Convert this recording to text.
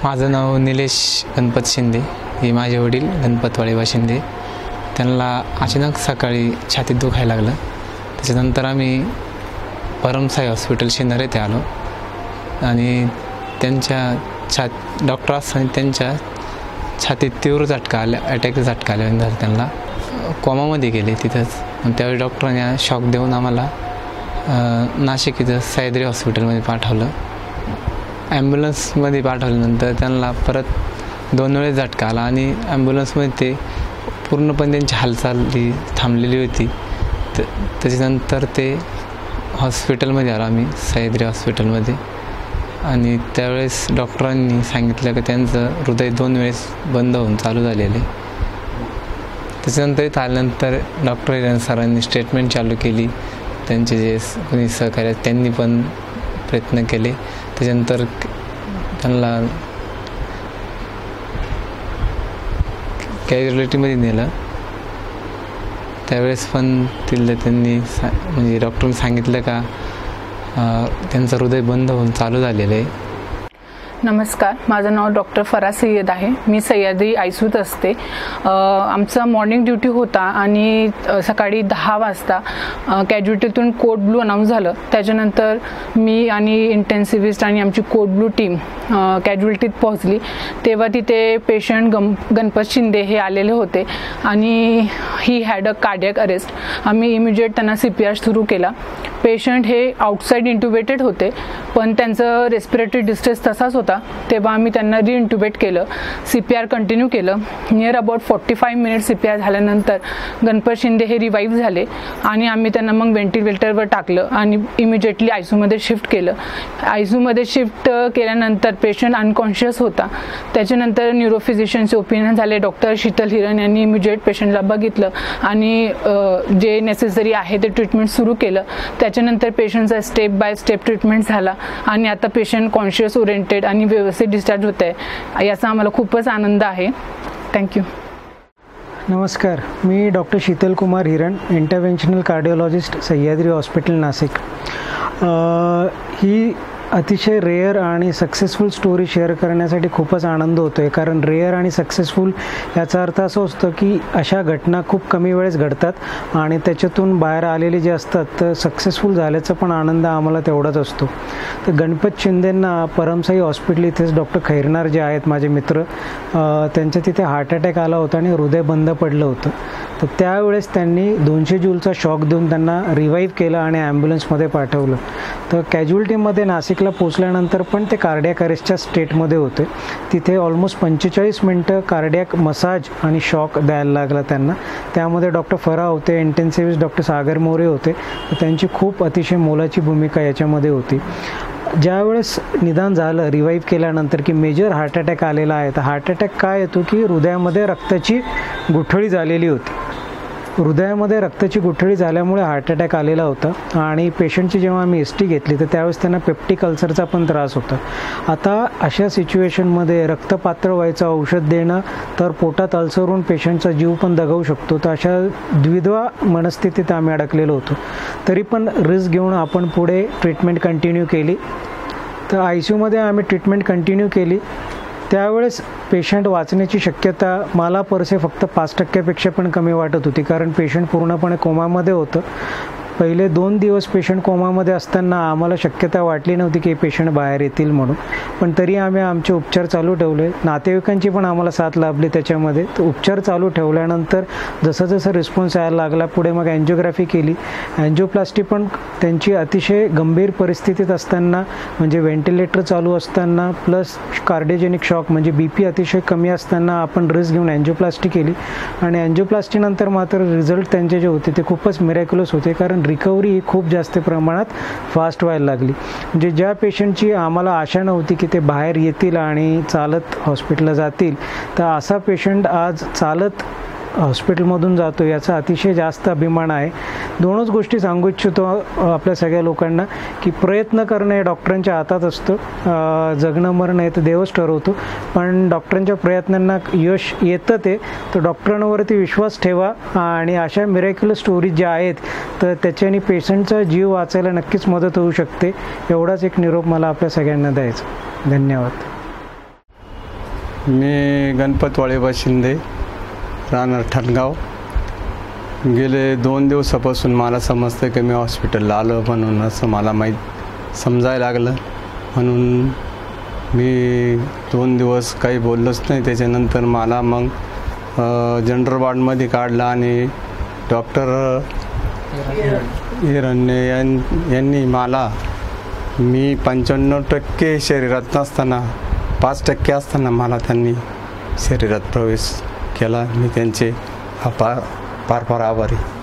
माझं नाव निलेश गणपत शिंदे. हे माझे वडील गणपतवाडी वाशिंदे. त्यांना अचानक सकाळी छातीत दुखायला लागलं. त्याच्यानंतर आम्ही साई हॉस्पिटल शिंदर येथे आलो आणि त्यांच्या डॉक्टर असताना त्यांच्या छातीत तीव्र झटका आल्या, अटॅकचा झटका आल्यानंतर त्यांना कोमामध्ये गेले तिथंच. त्यावेळी डॉक्टरांनी शॉक देऊन आम्हाला नाशिक इथं सह्याद्री हॉस्पिटलमध्ये पाठवलं. ॲम्ब्युलन्समध्ये पाठवल्यानंतर त्यांना परत 2 वेळेस झटका आला आणि ॲम्ब्युलन्समध्ये ते पूर्णपणे त्यांची हालचाल थांबलेली होती. त्याच्यानंतर ते हॉस्पिटलमध्ये आलो आम्ही सह्याद्री हॉस्पिटलमध्ये आणि त्यावेळेस डॉक्टरांनी सांगितलं की त्यांचं हृदय 2 वेळेस बंद होऊन चालू झालेलं आहे. त्याच्यानंतर इथं आल्यानंतर डॉक्टर हिरण सरांनी ट्रीटमेंट चालू केली. त्यांचे जे कोणी सहकार्य त्यांनी पण प्रयत्न केले. त्याच्यानंतर त्यांना कॅज्युअलिटीमध्ये नेलं. त्यावेळेस पण त्यांनी म्हणजे डॉक्टरने सांगितलं का त्यांचं हृदय बंद होऊन चालू झालेलं आहे. नमस्कार, माझं नाव डॉक्टर फराज सय्यद आहे. मी सह्याद्री आयसीयूत असते. आमचा मॉर्निंग ड्युटी होता आणि सकाळी 10 वाजता कॅज्युअलिटीतून कोड ब्लू अनाऊन्स झालं. त्याच्यानंतर मी आणि इंटेन्सिव्हिस्ट आणि आमची कोड ब्लू टीम कॅज्युअलिटीत पोहोचली. तेव्हा तिथे पेशंट गणपत शिंदे हे आलेले होते आणि he had a cardiac arrest. आम्ही इमिजिएट त्यांना CPR सुरू केला. पेशंट हे आउटसाईड इंट्युबेटेड होते पण त्यांचं रेस्पिरेटरी डिस्ट्रेस तसाच होता. तेव्हा आम्ही त्यांना रिइंट्युबेट केलं, CPR कंटिन्यू केलं. नियर अबाउट 45 मिनिट्स CPR झाल्यानंतर गणपत शिंदे हे रिवाईव्ह झाले आणि आम्ही त्यांना मग व्हेंटिलेटरवर टाकलं आणि इमिजिएटली ICUमध्ये शिफ्ट केलं. ICUमध्ये शिफ्ट केल्यानंतर पेशंट अनकॉन्शियस होता. त्याच्यानंतर न्यूरोफिजिशियनचे ओपिनियन झाले. डॉक्टर शीतल हिरन यांनी इमिजिएट पेशंटला बघितलं आणि जे नेसेसरी आहे ते ट्रीटमेंट सुरू केलं. त्याच्यानंतर पेशंटचा स्टेप बाय स्टेप ट्रीटमेंट झाला आणि आता पेशंट कॉन्शियस ओरिएंटेड आणि व्यवस्थित डिस्चार्ज होत आहे. याचा आम्हाला खूपच आनंद आहे. थँक्यू. नमस्कार, मी doctor Sheetal Kumar Hiran, interventional cardiologist, Sahyadri hospital Nashik. ही अतिशय रेअर आणि सक्सेसफुल स्टोरी शेअर करण्यासाठी खूपच आनंद होतो आहे. कारण रेअर आणि सक्सेसफुल याचा अर्थ असं असतं की अशा घटना खूप कमी वेळेस घडतात आणि त्याच्यातून बाहेर आलेले जे असतात तर सक्सेसफुल झाल्याचा पण आनंद आम्हाला तेवढाच असतो. तर गणपत शिंदेंना साई हॉस्पिटल इथेच डॉक्टर खैरनार जे आहेत माझे मित्र, त्यांच्या तिथे हार्ट अटॅक आला होता आणि हृदय बंद पडलं होतं. तर त्यावेळेस त्यांनी 200 जूलचा शॉक देऊन त्यांना रिवाईव्ह केलं आणि ॲम्ब्युलन्समध्ये पाठवलं. तर कॅज्युअलिटीमध्ये नाशिकला पोचल्यानंतर पण ते कार्डियक अरेस्टच्या स्टेटमध्ये होते. तिथे ऑलमोस्ट 45 मिनटं कार्डियक मसाज आणि शॉक द्यायला लागला त्यांना. त्यामध्ये डॉक्टर फरा होते, इंटेन्सिव्हिस्ट डॉक्टर सागर मोरे होते. तर त्यांची खूप अतिशय मोलाची भूमिका याच्यामध्ये होती. ज्यावेळेस निदान झालं रिवाईव्ह केल्यानंतर की मेजर हार्ट अटॅक आलेला आहे, तर हार्ट अटॅक काय येतो की हृदयामध्ये रक्ताची गुठळी झालेली होती. हृदयामध्ये रक्ताची गुठळी झाल्यामुळे हार्ट अटॅक आलेला होता आणि पेशंटची जेव्हा आम्ही हिस्ट्री घेतली तर त्यावेळेस त्यांना पेप्टिक अल्सरचा पण त्रास होता. आता अशा सिच्युएशनमध्ये रक्त पातळ व्हायचं औषध देणं तर पोटात अल्सर होऊन पेशंटचा जीव पण दगावू शकतो. तर अशा द्विधा मनस्थितीत आम्ही अडकलेलो होतो. तरी पण रिस्क घेऊन आपण पुढे ट्रीटमेंट कंटिन्यू केली. तर ICUमध्ये आम्ही ट्रीटमेंट कंटिन्यू केली. त्यावेळेस पेशंट वाचण्याची शक्यता मला परसे फक्त 5% पण कमी वाटत होती. कारण पेशंट पूर्णपणे कोमामध्ये होतं. पहिले 2 दिवस पेशंट कोमामध्ये असताना आम्हाला शक्यता वाटली नव्हती की पेशंट बाहेर येतील म्हणून. पण तरी आम्ही आमचे उपचार चालू ठेवले. नातेवाईकांची पण आम्हाला साथ लाभली त्याच्यामध्ये. तर उपचार चालू ठेवल्यानंतर जसं जसं रिस्पॉन्स यायला लागला पुढे मग अँजिओग्राफी केली. अँजिओप्लास्टी पण त्यांची अतिशय गंभीर परिस्थितीत असताना म्हणजे व्हेंटिलेटर चालू असताना प्लस कार्डिओजेनिक शॉक म्हणजे BP अतिशय कमी असताना आपण रिस्क घेऊन अँजिओप्लास्टी केली. आणि अँजिओप्लास्टीनंतर मात्र रिझल्ट त्यांचे जे होते ते खूपच मिरॅक्युलस होते. कारण रिकव्हरी ही खूप जास्त प्रमाणात फास्ट व्हायला लागली. म्हणजे ज्या पेशंटची आम्हाला आशा नव्हती की ते बाहेर येतील आणि चालत हॉस्पिटलला जातील, तर असा पेशंट आज चालत हॉस्पिटलमधून जातो याचा अतिशय जास्त अभिमान आहे. 2च गोष्टी सांगू इच्छितो आपल्या सगळ्या लोकांना की प्रयत्न करणं हे डॉक्टरांच्या हातात असतं. जगणं मरणं हे तर देवच ठरवतो. पण डॉक्टरांच्या प्रयत्नांना यश येतं ते तर डॉक्टरांवरती विश्वास ठेवा आणि अशा मिरॅक्युलस स्टोरीज ज्या आहेत तर त्याच्याने पेशंटचा जीव वाचायला नक्कीच मदत होऊ शकते. एवढाच एक निरोप मला आपल्या सगळ्यांना द्यायचा. धन्यवाद. मी गणपतवाडी बाशिंदे, राहणार ठाणगाव. गेले 2 दिवसापासून मला समजतं की मी हॉस्पिटलला आलो म्हणून, असं मला समजायला लागलं. म्हणून मी 2 दिवस काही बोललोच नाही. त्याच्यानंतर मला मग जनरल वॉर्डमध्ये काढलं आणि डॉक्टर हिरण यांनी मला, मी 95% शरीरात नसताना 5% असताना मला त्यांनी शरीरात प्रवेश केला. मी त्यांचे फार आभारी.